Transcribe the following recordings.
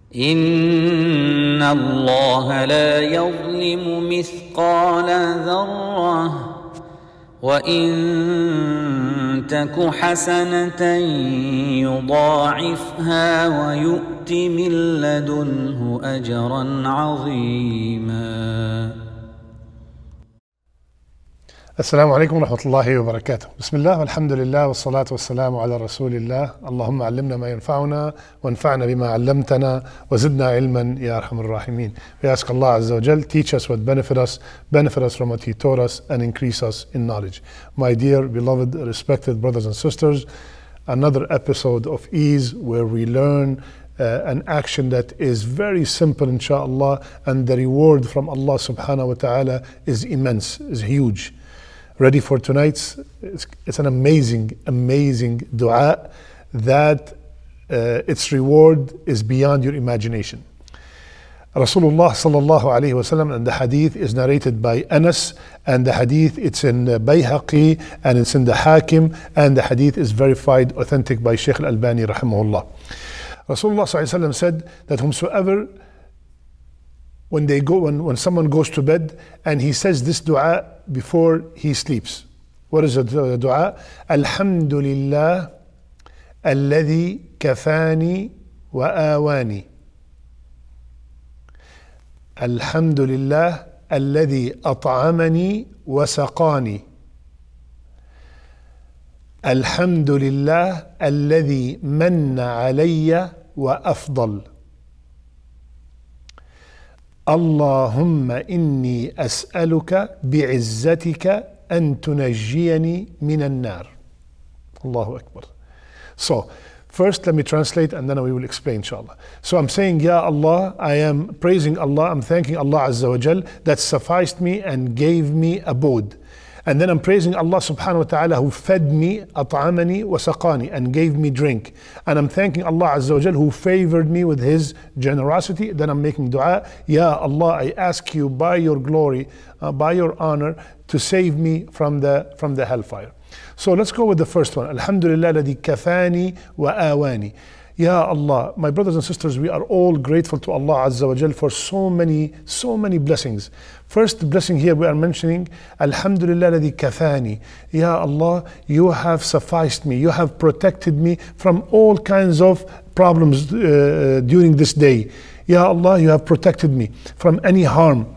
إن الله لا يظلم مثقال ذرة وإن تك حسنة يضاعفها ويؤت من لدنه أجرا عظيما. السلام عليكم ورحمة الله وبركاته. بسم الله والحمد لله والصلاة والسلام على رسول الله. اللهم علمنا ما ينفعنا وانفعنا بما علمتنا وزدنا علما يا أرحم الراحمين. We ask Allah Azza wa Jal, teach us what benefit us from what He taught us, and increase us in knowledge. My dear, beloved, respected brothers and sisters, another episode of ease where we learn an action that is very simple, inshallah, and the reward from Allah subhanahu wa ta'ala is immense, is huge. Ready for tonight's? It's an amazing dua that its reward is beyond your imagination. Rasulullah sallallahu alayhi wasallam, and the hadith is narrated by Anas, and the hadith, it's in al-Bayhaqi and it's in the Hakim, and the hadith is verified authentic by Shaykh al-Albani rahimahullah. Rasulullah sallallahu alayhi wasallam said that whomsoever, when someone goes to bed and he says this dua before he sleeps. What is the dua? Al-hamdu alladhi kafani wa-awani. Al-hamdu alladhi at'amani wa-saqani. Al-hamdu alladhi manna alayya wa-afdal. Allahumma inni as'aluka izzatika tunajjiyani minan-nar. Allahu Akbar. So, first let me translate and then we will explain, inshallah. So I'm saying, Ya Allah, I am praising Allah, I'm thanking Allah Azza wa Jal that sufficed me and gave me abode. And then I'm praising Allah subhanahu wa ta'ala who fed me, at'amani wa-saqani, and gave me drink. And I'm thanking Allah Azza wa Jal who favored me with His generosity. Then I'm making dua, Ya Allah, I ask you by your glory, by your honor, to save me from the hellfire. So let's go with the first one. Alhamdulillah ladhi kafani wa-awani. Ya Allah, my brothers and sisters, we are all grateful to Allah Azza wa Jal for so many blessings. First blessing here we are mentioning, Alhamdulillah ladhi kafani. Ya Allah, you have sufficed me, you have protected me from all kinds of problems during this day. Ya Allah, you have protected me from any harm.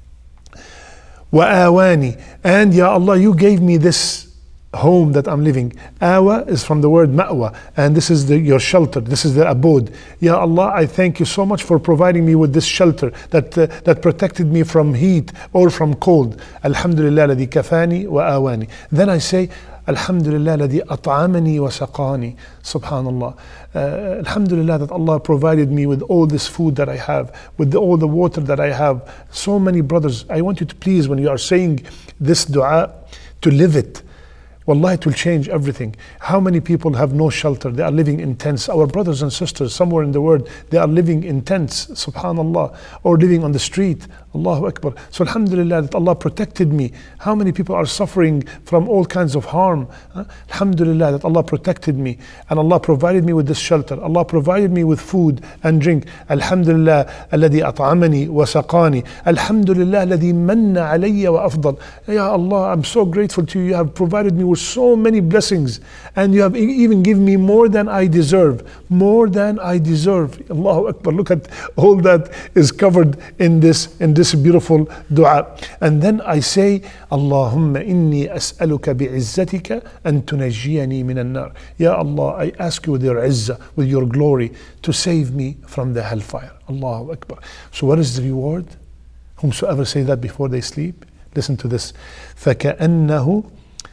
Wa-awani. And Ya Allah, you gave me this home that I'm living. Awa is from the word ma'wa, and this is your shelter, this is the abode. Ya Allah, I thank you so much for providing me with this shelter that protected me from heat or from cold. Alhamdulillah ladhi kafani wa awani. Then I say, Alhamdulillah ladhi at'amani wa saqani. Subhanallah. Alhamdulillah that Allah provided me with all this food that I have, with all the water that I have. So many brothers, I want you to please, when you are saying this dua, to live it. Wallahi, it will change everything. How many people have no shelter? They are living in tents. Our brothers and sisters somewhere in the world, they are living in tents, subhanallah, or living on the street. Allahu Akbar. So alhamdulillah that Allah protected me. How many people are suffering from all kinds of harm? Alhamdulillah that Allah protected me and Allah provided me with this shelter. Allah provided me with food and drink. Alhamdulillah alladhi at'amani wa saqani. Alhamdulillah alladhi manna alayya wa-afdal. Ya Allah, I'm so grateful to you. You have provided me with so many blessings, and you have even given me more than I deserve. More than I deserve. Allahu Akbar. Look at all that is covered in this beautiful dua. And then I say, Allahumma inni as'aluka izzatika tunajjiyani minan-nar. Ya Allah, I ask you with your izzah, with your glory, to save me from the hellfire. Allahu Akbar. So what is the reward? Whomsoever say that before they sleep, listen to this. فَكَأَنَّهُ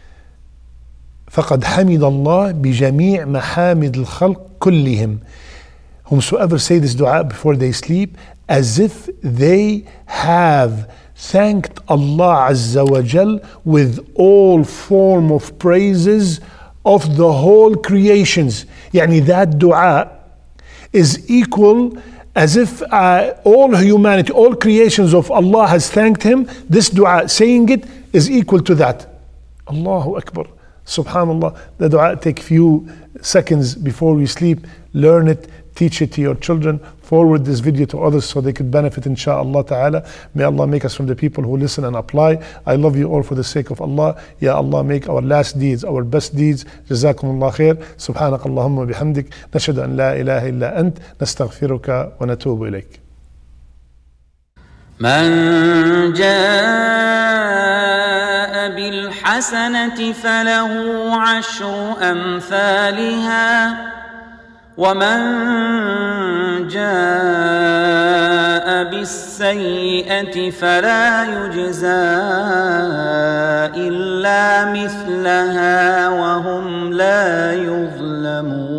فَقَدْ حَمِدَ اللَّهِ بِجَمِيعِ مَحَامِدِ الْخَلْقِ كُلِّهِمْ. Whomsoever say this dua before they sleep, as if they have thanked Allah Azza wa Jal with all form of praises of the whole creations. Yani that dua is equal as if all humanity, all creations of Allah has thanked Him. This dua, saying it, is equal to that. Allahu Akbar. Subhanallah. The dua take few seconds before we sleep. learn it, teach it to your children, forward this video to others so they could benefit, insha'Allah ta'ala. May Allah make us from the people who listen and apply. I love you all for the sake of Allah. Ya Allah, make our last deeds our best deeds. Jazakumullah khair. Subhanak Allahumma bihamdik. Nashhadu an la ilaha illa ant. Nastaghfiruka wa natubu ilayk. من جاء بالحسنة فله عشر أمثالها ومن جاء بالسيئة فلا يجزى إلا مثلها وهم لا يظلمون.